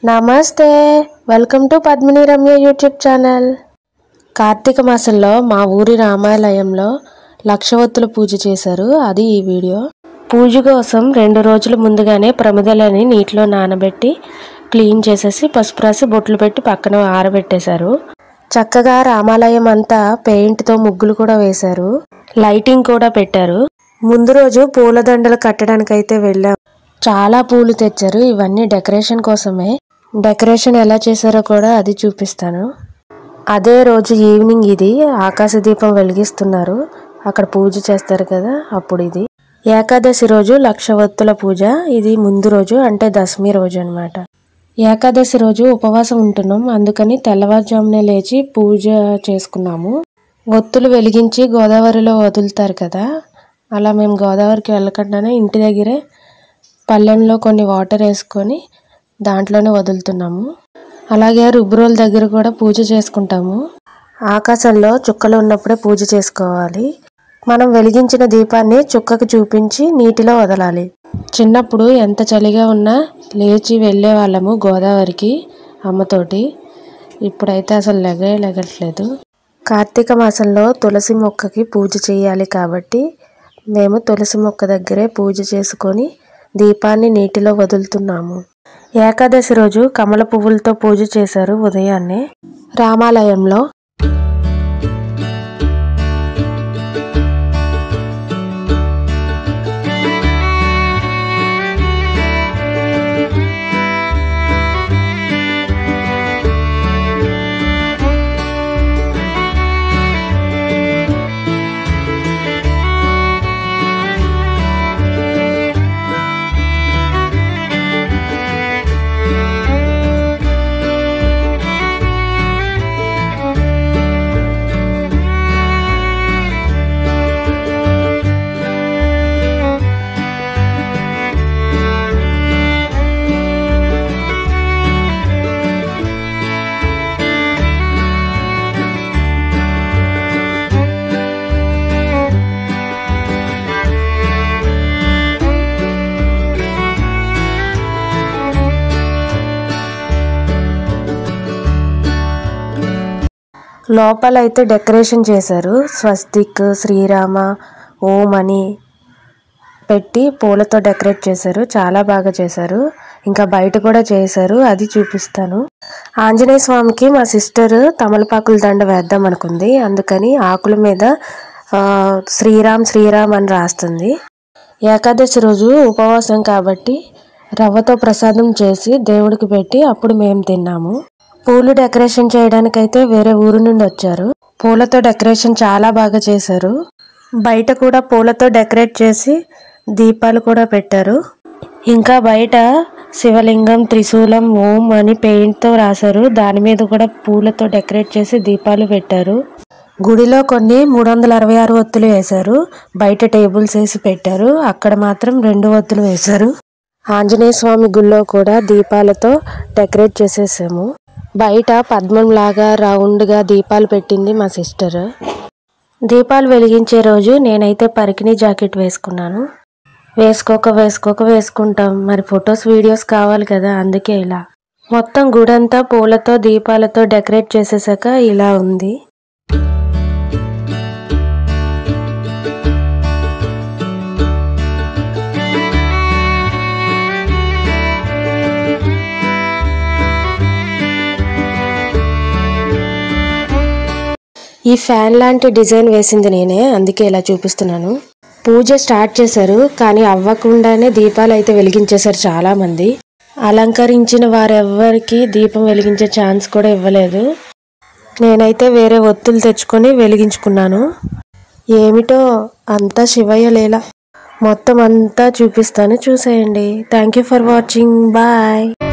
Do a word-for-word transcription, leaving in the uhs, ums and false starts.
నమస్తే, welcome to Padmini Ramya YouTube channel. కార్తీక మాసంలో మా ఊరి రామాలయంలో లక్షవత్తుల పూజ చేశారు. అది ఈ వీడియో. పూజ కోసం రెండు రోజుల ముందుగానే ప్రమిదలని నీటిలో నానబెట్టి క్లీన్ చేసేసి పసుపు రాసి బొట్లు పెట్టి పక్కన ఆరబెట్టేశారు. చక్కగా రామాలయం అంతా పెయింట్తో ముగ్గులు కూడా వేశారు, లైటింగ్ కూడా పెట్టారు. ముందు రోజు పూలదండలు కట్టడానికైతే వెళ్ళాం. చాలా పూలు తెచ్చారు. ఇవన్నీ డెకరేషన్ కోసమే. డెకరేషన్ ఎలా చేశారో కూడా అది చూపిస్తాను. అదే రోజు ఈవినింగ్ ఇది ఆకాశ దీపం వెలిగిస్తున్నారు. అక్కడ పూజ చేస్తారు కదా, అప్పుడు ఇది ఏకాదశి రోజు లక్షవత్తుల పూజ. ఇది ముందు రోజు అంటే దశమి రోజు అనమాట. ఏకాదశి రోజు ఉపవాసం ఉంటున్నాం, అందుకని తెల్లవారుజామునే లేచి పూజ చేసుకున్నాము. ఒత్తులు వెలిగించి గోదావరిలో వదులుతారు కదా, అలా మేము గోదావరికి వెళ్ళకుండానే ఇంటి దగ్గరే పళ్ళెంలో కొన్ని వాటర్ వేసుకొని దాంట్లోనే వదులుతున్నాము. అలాగే రుబ్బురోల దగ్గర కూడా పూజ చేసుకుంటాము. ఆకాశంలో చుక్కలు ఉన్నప్పుడే పూజ చేసుకోవాలి. మనం వెలిగించిన దీపాన్ని చుక్కకు చూపించి నీటిలో వదలాలి. చిన్నప్పుడు ఎంత చలిగా ఉన్నా లేచి వెళ్ళే వాళ్ళము గోదావరికి అమ్మతోటి. ఇప్పుడైతే అసలు లెగే లెగట్లేదు. కార్తీక మాసంలో తులసి మొక్కకి పూజ చేయాలి కాబట్టి మేము తులసి మొక్క దగ్గరే పూజ చేసుకొని దీపాన్ని నీటిలో వదులుతున్నాము. ఏకాదశి రోజు కమల పువ్వులతో పూజ చేశారు ఉదయాన్నే రామాలయంలో. లోపలైతే డెకరేషన్ చేశారు. స్వస్తిక్, శ్రీరామ, ఓం అని పెట్టి పూలతో డెకరేట్ చేశారు. చాలా బాగా చేశారు. ఇంకా బయట కూడా చేశారు, అది చూపిస్తాను. ఆంజనేయ స్వామికి మా సిస్టర్ తమలపాకుల దండ వేద్దాం అనుకుంది. అందుకని ఆకుల మీద శ్రీరామ్ శ్రీరామ్ అని రాస్తుంది. ఏకాదశి రోజు ఉపవాసం కాబట్టి రవ్వతో ప్రసాదం చేసి దేవుడికి పెట్టి అప్పుడు మేము తిన్నాము. పూలు డెకరేషన్ చేయడానికైతే వేరే ఊరు నుండి వచ్చారు. పూలతో డెకరేషన్ చాలా బాగా చేశారు. బయట కూడా పూలతో డెకరేట్ చేసి దీపాలు కూడా పెట్టారు. ఇంకా బయట శివలింగం, త్రిశూలం, ఓం అని పెయింట్తో రాశారు. దాని మీద కూడా పూలతో డెకరేట్ చేసి దీపాలు పెట్టారు. గుడిలో కొన్ని మూడు వందల అరవై ఆరు ఒత్తులు వేశారు. బయట టేబుల్స్ వేసి పెట్టారు. అక్కడ మాత్రం రెండు ఒత్తులు వేశారు. ఆంజనేయ స్వామి గుళ్ళో కూడా దీపాలతో డెకరేట్ చేసేసాము. బయట పద్మం లాగా రౌండ్గా దీపాలు పెట్టింది మా సిస్టర్. దీపాలు వెలిగించే రోజు నేనైతే పరికిణీ జాకెట్ వేసుకున్నాను. వేసుకోక వేసుకోక వేసుకుంటాం, మరి ఫొటోస్ వీడియోస్ కావాలి కదా, అందుకే ఇలా మొత్తం గుడంతా పూలతో దీపాలతో డెకరేట్ చేసేసాక ఇలా ఉంది. ఈ ఫ్యాన్ లాంటి డిజైన్ వేసింది నేనే, అందుకే ఇలా చూపిస్తున్నాను. పూజ స్టార్ట్ చేశారు, కానీ అవ్వకుండానే దీపాలు అయితే వెలిగించేశారు చాలా మంది. అలంకరించిన వారెవ్వరికి దీపం వెలిగించే ఛాన్స్ కూడా ఇవ్వలేదు. నేనైతే వేరే ఒత్తులు తెచ్చుకొని వెలిగించుకున్నాను. ఏమిటో అంతా శివయ్య లీల. మొత్తం అంతా చూపిస్తాను, చూసేయండి. Thank you for watching. Bye.